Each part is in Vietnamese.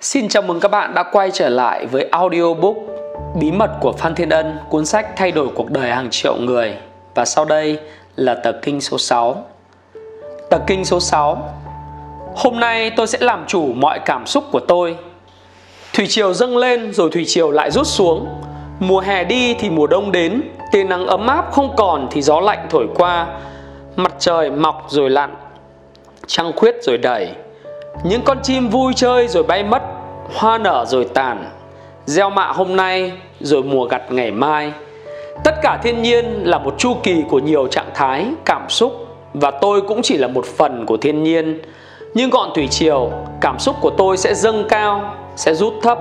Xin chào mừng các bạn đã quay trở lại với audiobook Bí mật của Phan Thiên Ân, cuốn sách thay đổi cuộc đời hàng triệu người. Và sau đây là tờ kinh số 6. Tờ kinh số 6. Hôm nay tôi sẽ làm chủ mọi cảm xúc của tôi. Thủy triều dâng lên rồi thủy triều lại rút xuống. Mùa hè đi thì mùa đông đến. Tia nắng ấm áp không còn thì gió lạnh thổi qua. Mặt trời mọc rồi lặn, trăng khuyết rồi đẩy. Những con chim vui chơi rồi bay mất, hoa nở rồi tàn, gieo mạ hôm nay rồi mùa gặt ngày mai. Tất cả thiên nhiên là một chu kỳ của nhiều trạng thái, cảm xúc, và tôi cũng chỉ là một phần của thiên nhiên. Như ngọn thủy triều, cảm xúc của tôi sẽ dâng cao, sẽ rút thấp.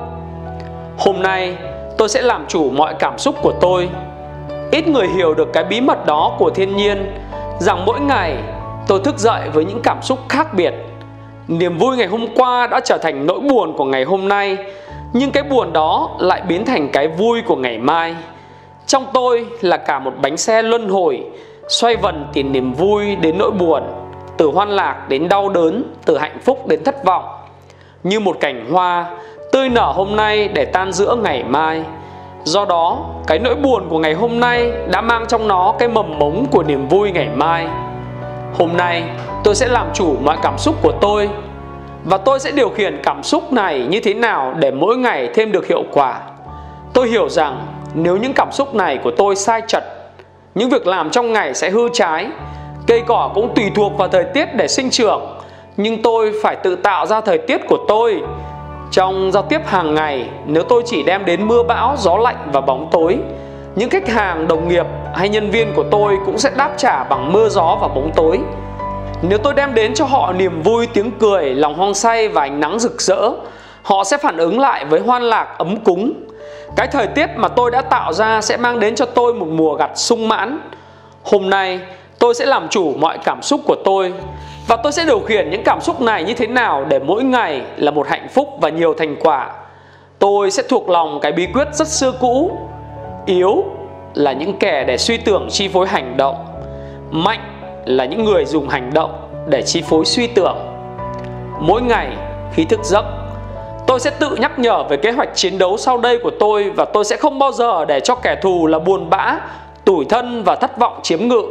Hôm nay tôi sẽ làm chủ mọi cảm xúc của tôi. Ít người hiểu được cái bí mật đó của thiên nhiên, rằng mỗi ngày tôi thức dậy với những cảm xúc khác biệt. Niềm vui ngày hôm qua đã trở thành nỗi buồn của ngày hôm nay, nhưng cái buồn đó lại biến thành cái vui của ngày mai. Trong tôi là cả một bánh xe luân hồi, xoay vần từ niềm vui đến nỗi buồn, từ hoan lạc đến đau đớn, từ hạnh phúc đến thất vọng. Như một cành hoa tươi nở hôm nay để tan giữa ngày mai. Do đó, cái nỗi buồn của ngày hôm nay đã mang trong nó cái mầm mống của niềm vui ngày mai. Hôm nay tôi sẽ làm chủ mọi cảm xúc của tôi, và tôi sẽ điều khiển cảm xúc này như thế nào để mỗi ngày thêm được hiệu quả. Tôi hiểu rằng nếu những cảm xúc này của tôi sai chật, những việc làm trong ngày sẽ hư trái. Cây cỏ cũng tùy thuộc vào thời tiết để sinh trưởng, nhưng tôi phải tự tạo ra thời tiết của tôi. Trong giao tiếp hàng ngày, nếu tôi chỉ đem đến mưa bão, gió lạnh và bóng tối, những khách hàng, đồng nghiệp hay nhân viên của tôi cũng sẽ đáp trả bằng mưa gió và bóng tối. Nếu tôi đem đến cho họ niềm vui, tiếng cười, lòng hoang say và ánh nắng rực rỡ, họ sẽ phản ứng lại với hoan lạc, ấm cúng. Cái thời tiết mà tôi đã tạo ra sẽ mang đến cho tôi một mùa gặt sung mãn. Hôm nay tôi sẽ làm chủ mọi cảm xúc của tôi, và tôi sẽ điều khiển những cảm xúc này như thế nào để mỗi ngày là một hạnh phúc và nhiều thành quả. Tôi sẽ thuộc lòng cái bí quyết rất xưa cũ: yếu là những kẻ để suy tưởng chi phối hành động, mạnh là những người dùng hành động để chi phối suy tưởng. Mỗi ngày khi thức giấc, tôi sẽ tự nhắc nhở về kế hoạch chiến đấu sau đây của tôi, và tôi sẽ không bao giờ để cho kẻ thù là buồn bã, tủi thân và thất vọng chiếm ngự.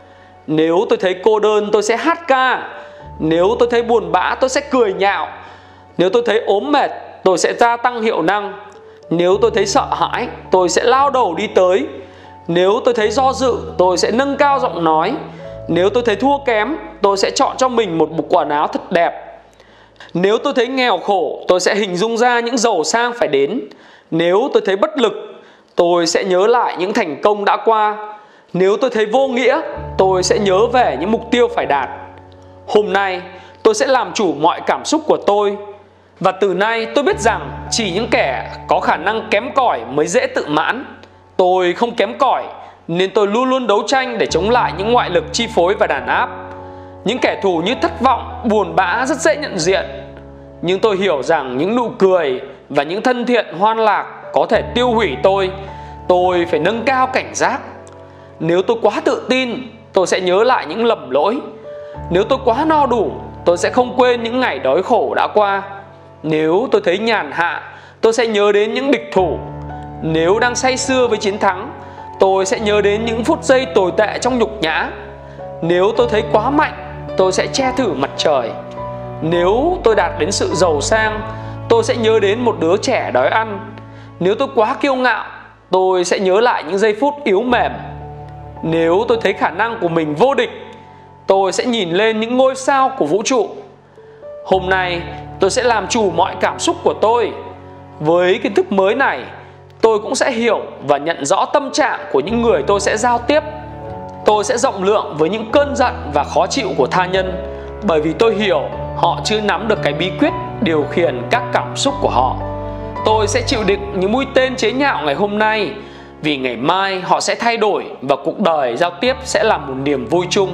Nếu tôi thấy cô đơn, tôi sẽ hát ca. Nếu tôi thấy buồn bã, tôi sẽ cười nhạo. Nếu tôi thấy ốm mệt, tôi sẽ gia tăng hiệu năng. Nếu tôi thấy sợ hãi, tôi sẽ lao đầu đi tới. Nếu tôi thấy do dự, tôi sẽ nâng cao giọng nói. Nếu tôi thấy thua kém, tôi sẽ chọn cho mình một bộ quần áo thật đẹp. Nếu tôi thấy nghèo khổ, tôi sẽ hình dung ra những giàu sang phải đến. Nếu tôi thấy bất lực, tôi sẽ nhớ lại những thành công đã qua. Nếu tôi thấy vô nghĩa, tôi sẽ nhớ về những mục tiêu phải đạt. Hôm nay tôi sẽ làm chủ mọi cảm xúc của tôi, và từ nay tôi biết rằng chỉ những kẻ có khả năng kém cỏi mới dễ tự mãn. Tôi không kém cỏi, nên tôi luôn luôn đấu tranh để chống lại những ngoại lực chi phối và đàn áp. Những kẻ thù như thất vọng, buồn bã rất dễ nhận diện, nhưng tôi hiểu rằng những nụ cười và những thân thiện hoan lạc có thể tiêu hủy tôi. Tôi phải nâng cao cảnh giác. Nếu tôi quá tự tin, tôi sẽ nhớ lại những lầm lỗi. Nếu tôi quá no đủ, tôi sẽ không quên những ngày đói khổ đã qua. Nếu tôi thấy nhàn hạ, tôi sẽ nhớ đến những địch thủ. Nếu đang say sưa với chiến thắng, tôi sẽ nhớ đến những phút giây tồi tệ trong nhục nhã. Nếu tôi thấy quá mạnh, tôi sẽ che thử mặt trời. Nếu tôi đạt đến sự giàu sang, tôi sẽ nhớ đến một đứa trẻ đói ăn. Nếu tôi quá kiêu ngạo, tôi sẽ nhớ lại những giây phút yếu mềm. Nếu tôi thấy khả năng của mình vô địch, tôi sẽ nhìn lên những ngôi sao của vũ trụ. Hôm nay tôi sẽ làm chủ mọi cảm xúc của tôi. Với kiến thức mới này, tôi cũng sẽ hiểu và nhận rõ tâm trạng của những người tôi sẽ giao tiếp. Tôi sẽ rộng lượng với những cơn giận và khó chịu của tha nhân, bởi vì tôi hiểu họ chưa nắm được cái bí quyết điều khiển các cảm xúc của họ. Tôi sẽ chịu đựng những mũi tên chế nhạo ngày hôm nay, vì ngày mai họ sẽ thay đổi và cuộc đời giao tiếp sẽ là một niềm vui chung.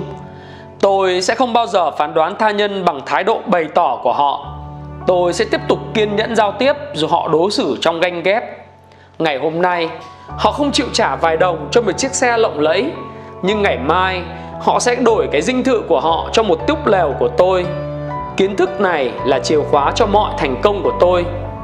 Tôi sẽ không bao giờ phán đoán tha nhân bằng thái độ bày tỏ của họ. Tôi sẽ tiếp tục kiên nhẫn giao tiếp dù họ đối xử trong ganh ghét. Ngày hôm nay họ không chịu trả vài đồng cho một chiếc xe lộng lẫy, nhưng ngày mai họ sẽ đổi cái dinh thự của họ cho một túp lều của tôi. Kiến thức này là chìa khóa cho mọi thành công của tôi.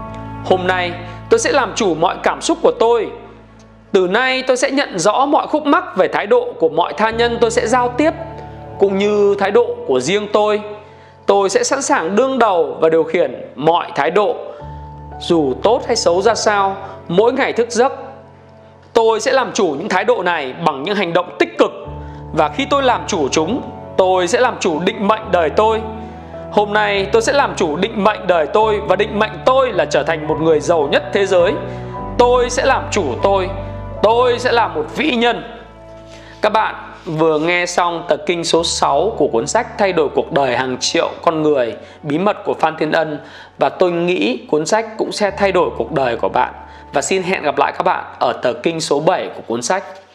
Hôm nay tôi sẽ làm chủ mọi cảm xúc của tôi. Từ nay tôi sẽ nhận rõ mọi khúc mắc về thái độ của mọi tha nhân tôi sẽ giao tiếp, cũng như thái độ của riêng tôi. Tôi sẽ sẵn sàng đương đầu và điều khiển mọi thái độ, dù tốt hay xấu ra sao, mỗi ngày thức giấc. Tôi sẽ làm chủ những thái độ này bằng những hành động tích cực, và khi tôi làm chủ chúng, tôi sẽ làm chủ định mệnh đời tôi. Hôm nay tôi sẽ làm chủ định mệnh đời tôi, và định mệnh tôi là trở thành một người giàu nhất thế giới. Tôi sẽ làm chủ tôi sẽ là một vĩ nhân. Các bạn vừa nghe xong tập kinh số 6 của cuốn sách Thay đổi cuộc đời hàng triệu con người, bí mật của Phan Thiên Ân. Và tôi nghĩ cuốn sách cũng sẽ thay đổi cuộc đời của bạn. Và xin hẹn gặp lại các bạn ở tập kinh số 7 của cuốn sách.